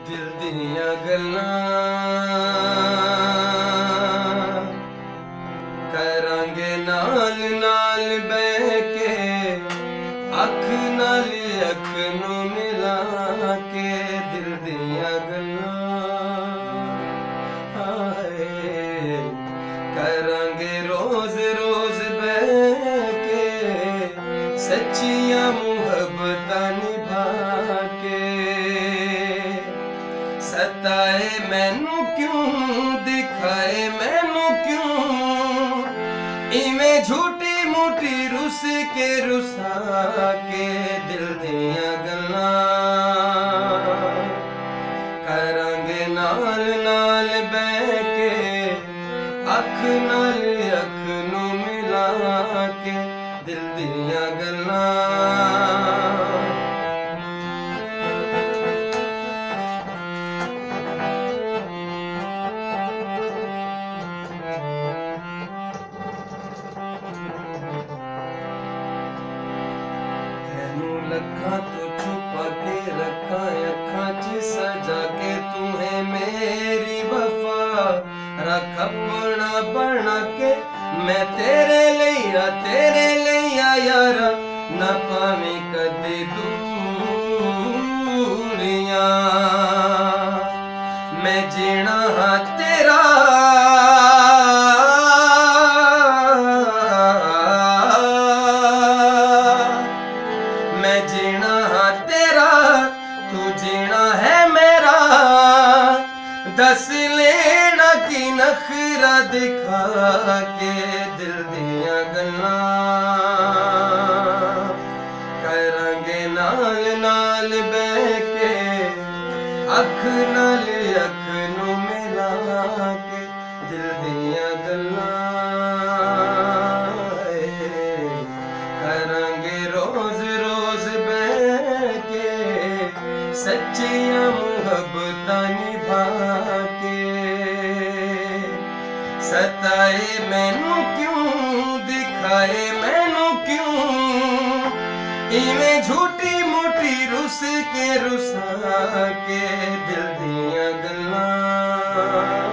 दिल दियां गल्लां करांगे नाल नाल बह के अख नाल अख नू मिला के दिल दियां गल्लां हाय करांगे रोज रोज बह के सच्चियां मुहब्बतां निभा के सताए मैनू क्यों दिखाए मैनू क्यों इवें झूठी मूठी रुस के रुसा के दिल दियां गल्लां करांगे नाल नाल बह के अख नाल अख नू मिला के दिल दियां गल्लां लखा तो छुपा के रखा अखा च सजा के तुम्हें मेरी वफा रख अपना बना के मैं तेरे लिया यारा न पावे कदे दूरियां मैं जीना हाँ तेरा मैं जीना हाँ तेरा तू जीना है मेरा दस लेना की नखरा दिखा के दिल दियां गल्लां करांगे नाल नाल बह के अख नाल अख नू मिला के दिल दियां गल्लां करांगे रोज रोज सच्चियां मुहब्बतां निभा के सताए मैनू क्यों दिखाए मैनू क्यों इवें झूठी मूठी रुस के रुसा के दिल दियां गल्लां